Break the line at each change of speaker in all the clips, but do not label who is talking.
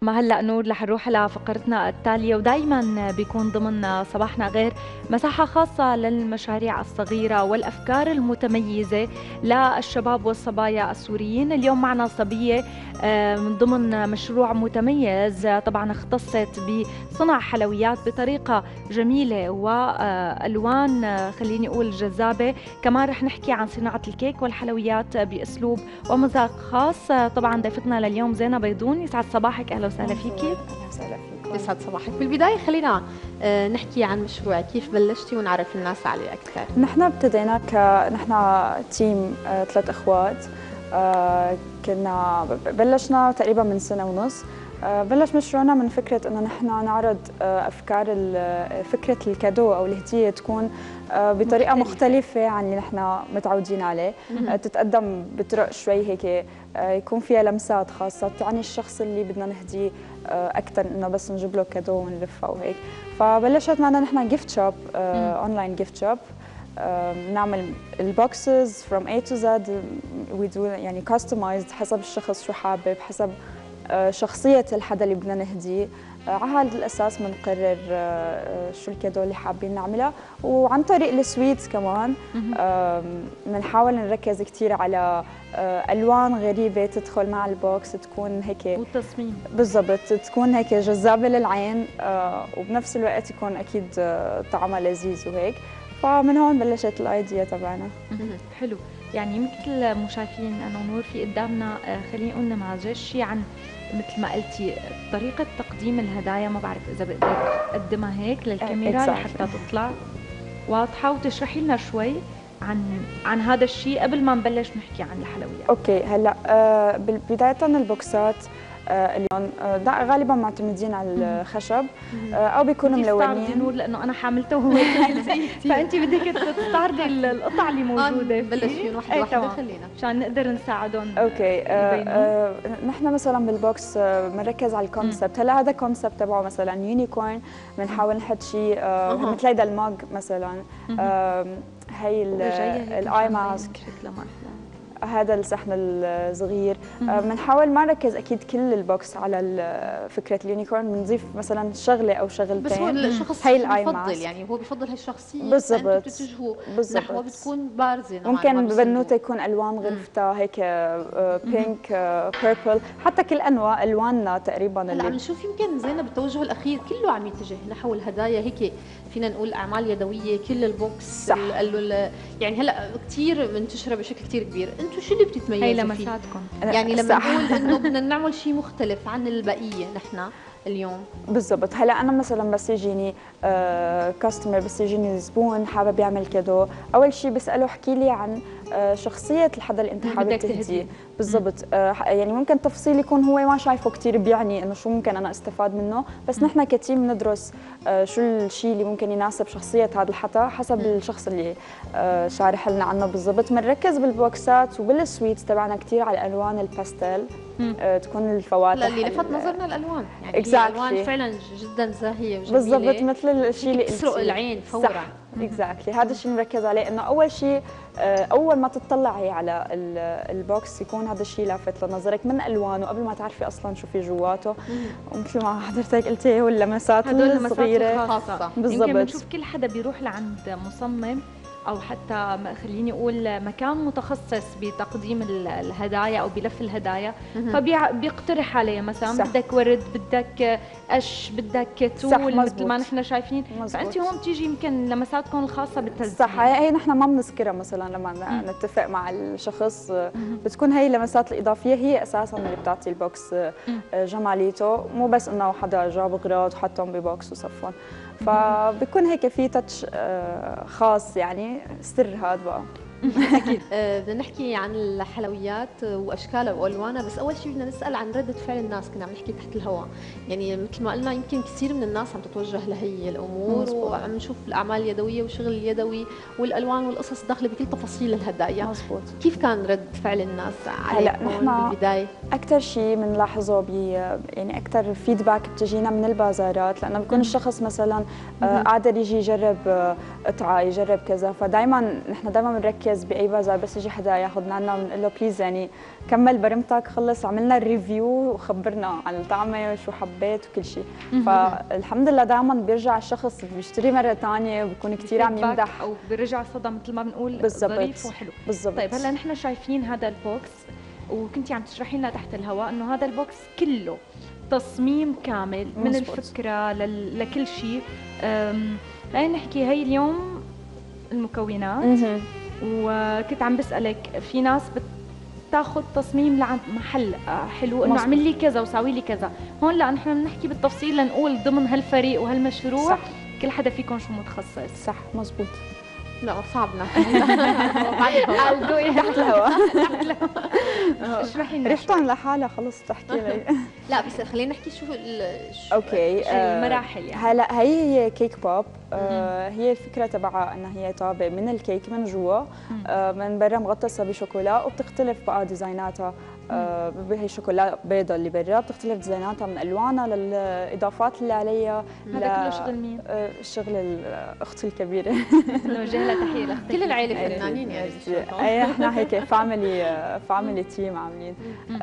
ما هلأ نور رح نروح لفقرتنا التالية، ودايما بيكون ضمن صباحنا غير مساحة خاصة للمشاريع الصغيرة والأفكار المتميزة للشباب والصبايا السوريين. اليوم معنا صبية من ضمن مشروع متميز، طبعا اختصت بصنع حلويات بطريقة جميلة وألوان خليني أقول جذابة. كمان رح نحكي عن صناعة الكيك والحلويات بأسلوب ومذاق خاص. طبعا ضيفتنا لليوم زينة بيضون، يسعد صباحك، أهلا وسهلا فيكي.
اهلا وسهلا فيك.
يسعد صباحك. بالبداية خلينا نحكي عن مشروعك، كيف بلشتي ونعرف الناس عليه أكثر.
نحن ابتدينا نحن تيم 3 اخوات. كنا بلشنا تقريبا من سنة ونص. بلش مشروعنا من فكرة انه نحن نعرض افكار فكرة الكادو او الهدية تكون بطريقة مختلفة عن اللي نحن متعودين عليه. تتقدم بطرق شوي هيك يكون فيها لمسات خاصة تعني الشخص اللي بدنا نهديه اكثر انه بس نجيب له كادو ونلفه وهيك. فبلشت معنا نحن جيفت شوب، اونلاين جيفت شوب. نعمل البوكسز from A to Z. we do يعني customized حسب الشخص شو حابب، حسب شخصية الحدا اللي بدنا نهديه. على هذا الأساس بنقرر شو الكادو اللي حابين نعملها. وعن طريق السويتس كمان بنحاول نركز كثير على ألوان غريبة تدخل مع البوكس، تكون هيك
والتصميم
بالضبط، تكون هيك جذابة للعين وبنفس الوقت يكون أكيد طعمها لذيذ وهيك. فمن هون بلشت الايديا تبعنا.
حلو. يعني مثل مشاهدين انه نور في قدامنا خليني اقول نماذج شيء عن مثل ما قلتي طريقه تقديم الهدايا. ما بعرف اذا بقدر اقدمها هيك للكاميرا لحتى تطلع واضحه، وتشرحي لنا شوي عن هذا الشيء قبل ما نبلش نحكي عن الحلويات.
اوكي، هلا بدايه البوكسات اليوم غالبا معتمدين على الخشب او بيكونوا ملونين.
نور لانه انا حاملته وهو فانت بدك تستعرضي القطع اللي موجوده.
نبلش فيهم واحده واحده خلينا
عشان نقدر نساعدهم.
اوكي. نحن مثلا بالبوكس بنركز على الكونسبت. هلا هذا الكونسبت تبعه مثلا يونيكورن، بنحاول نحط شيء مثل هيدا الماج مثلا. هي الاي ماسك، هذا الصحن الصغير. بنحاول ما نركز اكيد كل البوكس على فكره اليونيكورن، بنضيف مثلا شغله او شغلتين.
بس هو الشخص بفضل يعني هو بفضل هالشخصيه
بالضبط،
بتتجهوا نحوها بتكون بارزه.
ممكن ببنوته يكون الوان غرفتها هيك بينك بيربل، حتى كل انواع الواننا تقريبا.
هلا عم نشوف يمكن زينب بالتوجه الاخير كله عم يتجه نحو الهدايا، هيك فينا نقول اعمال يدويه. كل البوكس
صح.
يعني هلا كثير منتشره بشكل كثير كبير. انتم شو اللي بتتميزوا فيه؟
هي لمساتكم.
يعني لما نقول انه بدنا نعمل شيء مختلف عن البقيه نحن اليوم.
بالضبط. هلا انا مثلا بس يجيني كاستمر، بس يجيني زبون حابب يعمل كادو، اول شيء بساله احكي لي عن شخصيه الحدا اللي انت حابب تهديه. بالضبط. يعني ممكن تفصيل يكون هو ما شايفه كثير بيعني انه شو ممكن انا استفاد منه، بس نحن كتيم ندرس شو الشيء اللي ممكن يناسب شخصيه هذا الحدا حسب الشخص اللي شارح لنا عنه. بالضبط. بنركز بالبوكسات وبالسويتس تبعنا كثير على الالوان الباستيل. تكون الفواتح
اللي لفت نظرنا الالوان، يعني الالوان فعلا جدا زاهيه وجميله.
بالضبط، مثل الشيء اللي
بتسرق العين فورا.
صح. اكزاكتلي. هذا الشيء بنركز عليه، انه اول شيء اول ما تطلعي على البوكس يكون هذا الشيء لافت لنظرك من الوانه قبل ما تعرفي اصلا شو في جواته. ومثل ما حضرتك قلتي هو اللمسات الصغيره
خاصه.
بالضبط.
يمكن بنشوف كل حدا بيروح لعند مصمم او حتى خليني اقول مكان متخصص بتقديم الهدايا او بلف الهدايا، فبيقترح عليه مثلا صح. بدك ورد، بدك قش، بدك تول مثل ما نحن شايفين. فانت هون بتيجي يمكن لمساتكم الخاصه بالتزيين.
صح. هي نحن ما بنذكرها مثلا لما نتفق مع الشخص. بتكون هي اللمسات الاضافيه هي اساسا اللي بتعطي البوكس جماليته، مو بس انه حدا جاب اغراض وحطهم ببوكس وصفهم. فبكون هيك في تاتش خاص، يعني سر هذا بقى.
اكيد. بدنا نحكي عن الحلويات واشكالها والوانها، بس اول شيء بدنا نسال عن رده فعل الناس. كنا عم نحكي تحت الهواء، يعني مثل ما قلنا يمكن كثير من الناس عم تتوجه لهي الامور، وعم نشوف الاعمال اليدويه والشغل اليدوي والالوان والقصص داخله بكل تفاصيل الهدايا.
مزبوط.
كيف كان رد فعل الناس عليكم بالبدايه؟
اكثر شيء بنلاحظه يعني اكثر فيدباك بتجينا من البازارات، لانه بيكون الشخص مثلا قادر يجي يجرب قطعه، يجرب كذا. فدائما نحن دائما بنركز بنركز باي بازار بس يجي حدا ياخذنا عنا بنقول له بليز يعني كمل برمتك، خلص عملنا الريفيو وخبرنا عن الطعمه شو حبيت وكل شيء. فالحمد لله دائما بيرجع الشخص بيشتري مره ثانيه وبكون كثير عم يمدح
او بيرجع صدى مثل ما بنقول
بالزبط.
ظريف وحلو.
بالضبط.
طيب هلا نحن شايفين هذا البوكس وكنتي عم تشرحي لنا تحت الهواء انه هذا البوكس كله تصميم كامل من
مزبوط.
الفكره لكل شيء. خلينا نحكي هي اليوم المكونات. وكنت عم بسألك في ناس بتاخذ تصميم لعند محل حلو انه اعمل لي كذا وساوي لي كذا، هون لا نحن بنحكي بالتفصيل لنقول ضمن هالفريق وهالمشروع صح. كل حدا فيكم شو متخصص.
صح مزبوط.
لا صعبنا
تحت الهواء.
اشرحي لنا
ريحتهم لحالها خلص تحكي لي.
لا بس خلينا نحكي شو
اوكي
المراحل يعني.
هلا هي كيك بوب. هي الفكره تبعها انها هي طابق من الكيك من جوا، من برا مغطسه بشوكولا وبتختلف بقى ديزايناتها. هي شوكولا بيضاء اللي برا بتختلف ديزايناتها من الوانها للاضافات اللي عليها.
هذا كله شغل مين؟
شغل اختي الكبيره.
نوجه لها تحيه لاختك.
كل العائله فنانين يعني.
اي احنا هيك فاميلي تيم عاملين.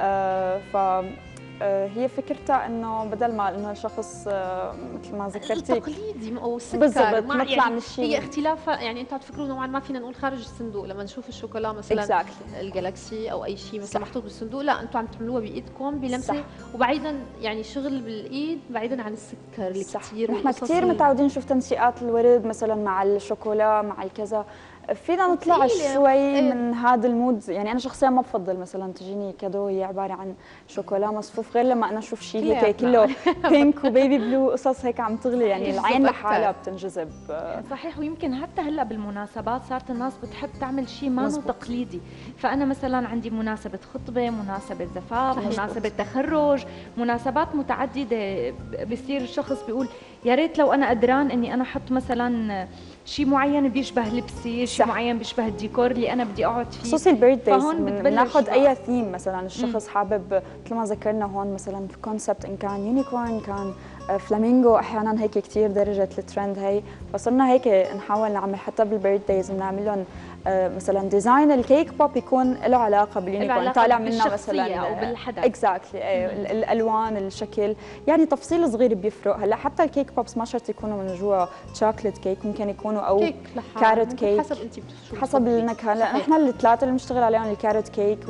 ف هي فكرتها انه بدل ما انه الشخص مثل ما ذكرتي
التقليدي او السكر
بالضبط نطلع
يعني
من الشيء.
هي اختلاف يعني انتم تفكروا نوعا ما فينا نقول خارج الصندوق لما نشوف الشوكولا مثلا الجالكسي او اي شيء مثلا محطوط بالصندوق، لا انتم عم تعملوها بايدكم بلمسه وبعيدا يعني شغل بالايد بعيدا عن السكر اللي كثير.
نحن كثير متعودين نشوف تنسيقات الورد مثلا مع الشوكولا مع الكذا، فينا نطلع شوي من هذا المود. يعني انا شخصيا ما بفضل مثلا تجيني كادو هي عباره عن شوكولا مصفوف غير لما انا اشوف شيء هيك كله بينك وبيبي بلو قصص هيك عم تغلي، يعني العين لحالها بتنجذب.
صحيح. ويمكن حتى هلا بالمناسبات صارت الناس بتحب تعمل شيء ما هو تقليدي. فانا مثلا عندي مناسبه خطبه، مناسبه زفاف، مناسبه تخرج، مناسبات متعدده، بصير الشخص بيقول يا ريت لو انا قدران اني انا احط مثلا شيء معين بيشبه لبسي، شيء معين بيشبه الديكور اللي انا بدي اقعد فيه.
خصوصي البيرث دايز بناخذ اي ثيم مثلا الشخص حابب مثل ما ذكرنا هون مثلا في كونسبت ان كان يونيكورن كان فلامينغو احيانا هيك كثير درجه الترند هي، فصرنا هيك نحاول نعمل حتى بالبيرث دايز بنعمل لهم مثلا ديزاين الكيك بوب يكون له علاقه باليونيكورن طالع منه مثلا
او بالحدث.
اكزاكتلي الالوان الشكل يعني تفصيل صغير بيفرق. هلا حتى الكيك بوبس ما شرط يكونوا من جوا شوكليت كيك، ممكن يكونوا او كاروت كيك
حسب انت
حسب النكهه. هلا نحن الثلاثه اللي بنشتغل عليهم الكاروت كيك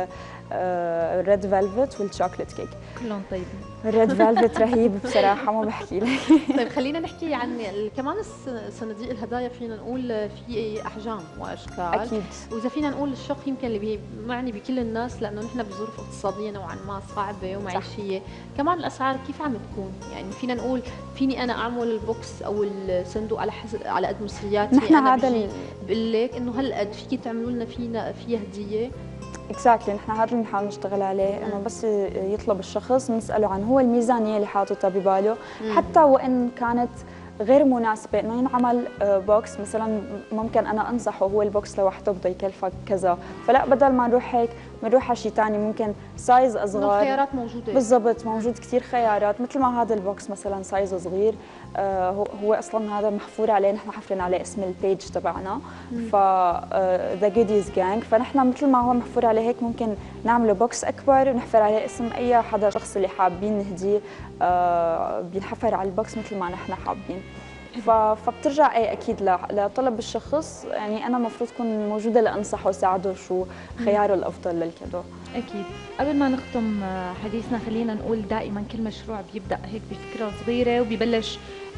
الريد فيلفت والشوكليت كيك
كلهم طيبين.
الريد فيلفت رهيب بصراحه ما بحكي لك.
طيب خلينا نحكي عن كمان صناديق الهدايا. فينا نقول في احجام واشكال
اكيد،
واذا فينا نقول الشق يمكن اللي معني بكل الناس لانه نحن بظروف اقتصاديه نوعا ما صعبه ومعيشيه. كمان الاسعار كيف عم تكون؟ يعني فينا نقول فيني انا اعمل البوكس او الصندوق على قد مصرياتي.
نحن
انا
هذا
بقول لك انه هالقد فيكي تعملوا لنا فيها هديه.
اكزاكتلي نحن هذا اللي بنحاول نشتغل عليه، انه بس يطلب الشخص بنساله عن هو الميزانيه اللي حاططها بباله، حتى وان كانت غير مناسبه انه ينعمل بوكس مثلا ممكن انا انصحه هو البوكس لوحده بده يكلفك كذا، فلا بدل ما نروح هيك بنروح على شيء ثاني ممكن سايز اصغر.
الخيارات موجوده
بالضبط، موجود كثير خيارات مثل ما هذا البوكس مثلا سايزه صغير. هو اصلا هذا محفور عليه، نحن حافرين عليه اسم البيج تبعنا ف ذا جوديز جانج، فنحن مثل ما هو محفور عليه هيك ممكن نعمله بوكس اكبر ونحفر عليه اسم اي حدا شخص اللي حابين نهديه بينحفر على البوكس مثل ما نحن حابين. فبترجع اي اكيد لطلب الشخص، يعني انا المفروض تكون موجوده لانصحه وساعده شو خياره الافضل للكادو.
اكيد. قبل ما نختم حديثنا خلينا نقول دائما كل مشروع بيبدا هيك بفكره صغيره وبيبلش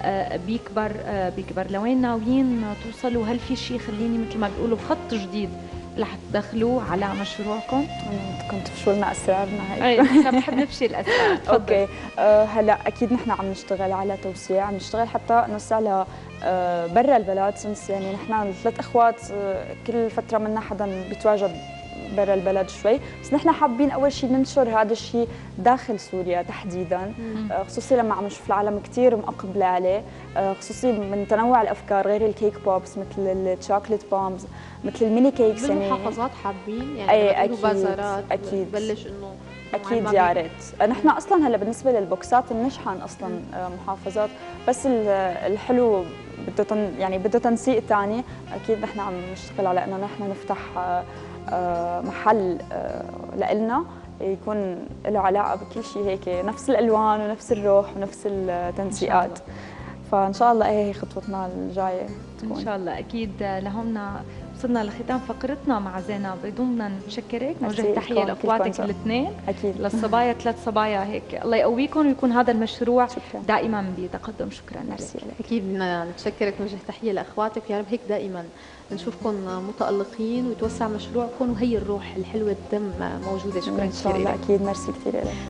بيكبر لوين ناويين توصلوا؟ هل في شيء خليني مثل ما بيقولوا خط جديد رح تدخلوه على مشروعكم؟
كنت تفشوا لنا اسرارنا هيك.
اي نحن بنحب نفشي الاسرار.
اوكي. هلا اكيد نحن عم نشتغل على توسيع، عم نشتغل حتى نوسع ل برا البلد، سنس يعني نحن 3 اخوات كل فتره منا حدا بيتواجد برا البلد شوي، بس نحن حابين اول شيء ننشر هذا الشيء داخل سوريا تحديدا، خصوصي لما عم نشوف العالم كثير مقبله عليه، خصوصي من تنوع الافكار غير الكيك بوبس مثل الشوكليت بومز مثل الميني كيكس.
بالمحافظات حابين يعني
اكيد
بازارات
اكيد
بلش انه
اكيد يا ريت. نحن اصلا هلا بالنسبه للبوكسات بنشحن اصلا محافظات، بس الحلو يعني بده تنسيق ثاني. اكيد نحن عم نشتغل على انه نحن نفتح محل لإلنا يكون له علاقه بكل شيء هيك، نفس الالوان ونفس الروح ونفس التنسيقات. فان شاء الله هي خطوتنا الجايه تكون
ان شاء الله. اكيد لهون وصلنا لختام فقرتنا مع زينب. بدنا نشكرك، نوجه تحيه لاخواتك الاثنين،
اكيد
للصبايا 3 صبايا هيك، الله يقويكم ويكون هذا المشروع
شكرا.
دائما بتقدم. شكرا لك.
اكيد بدنا نتشكرك، نوجه تحيه لاخواتك، ويا رب هيك دائما نشوفكم متالقين ويتوسع مشروعكم، وهي الروح الحلوه الدم موجوده. شكرا
ان شاء الله. اكيد ميرسي كثير لك.